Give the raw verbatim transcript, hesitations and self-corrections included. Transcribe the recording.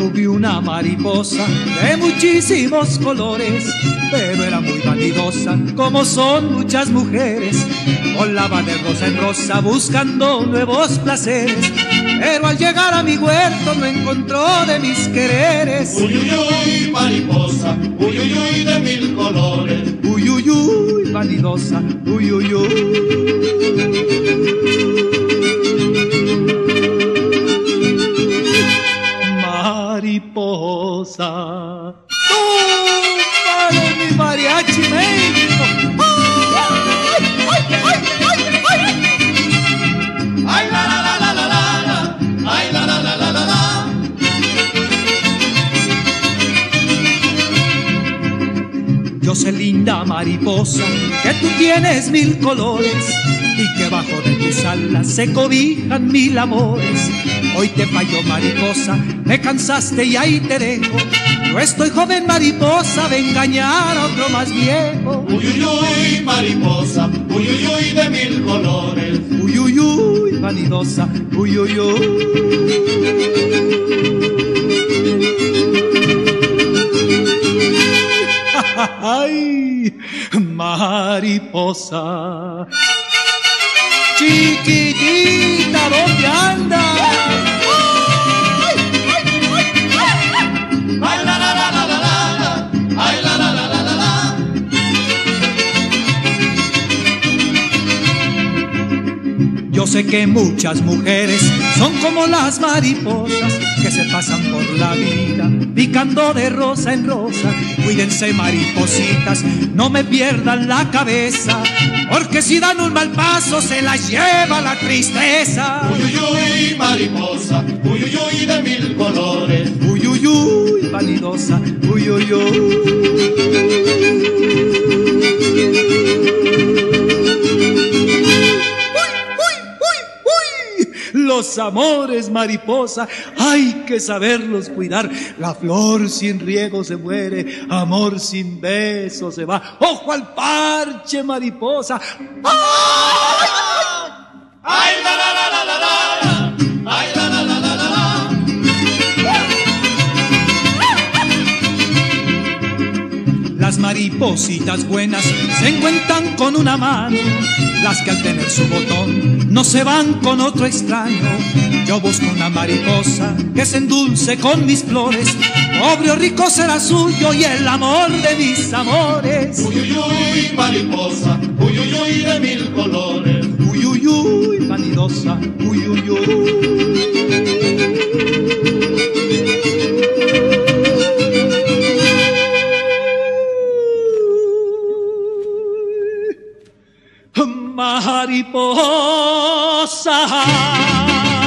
Yo vi una mariposa de muchísimos colores, pero era muy vanidosa, como son muchas mujeres. Volaba de rosa en rosa buscando nuevos placeres, pero al llegar a mi huerto no encontró de mis quereres. Uy, uy, uy, mariposa, uy, uy, uy, de mil colores. Uy, uy, uy, vanidosa, uy, uy, uy. Mariposa, tú para mi mariachi México. ¡Ay, ay, ay, ay, ay! Ay, la, la, la, la, la, la, ay, la, la, la, la, la, la. Yo sé, linda mariposa, que tú tienes mil colores y que bajo de tus alas se cobijan mil amores. Hoy te fallo, mariposa, me cansaste y ahí te dejo. Yo estoy joven, mariposa, de engañar a otro más viejo. Uy, uy, uy, mariposa, uy, uy, uy, de mil colores. Uy, uy, uy, vanidosa, uy, uy, uy. Ay, mariposa, chiquitita, ¿dónde andas? Ay, la, la, la, la, la, la, ay, la, la, la, la, la, la. Yo sé que muchas mujeres son como las mariposas que se pasan por la vida picando de rosa en rosa. Cuídense, maripositas, no me pierdan la cabeza, porque si dan un mal paso se las lleva la tristeza. Uy, uy, uy, mariposa, uy, uy, uy, de mil colores. Uy, uy, uy, vanidosa, uy, uy, uy. Los amores, mariposa, hay que saberlos cuidar. La flor sin riego se muere, amor sin beso se va. ¡Ojo al parche, mariposa! ¡Ay! Ay, la, la, la, la, la, la, ay, la, la, la, la, la, la. Las maripositas buenas se encuentran con una mano, las que al tener su botón no se van con otro extraño. Yo busco una mariposa que se endulce con mis flores, pobre o rico será suyo y el amor de mis amores. Uy, uy, uy, mariposa, uy, uy, uy, de mil colores. Uy, uy, uy, vanidosa, uy, uy, uy. Mariposa.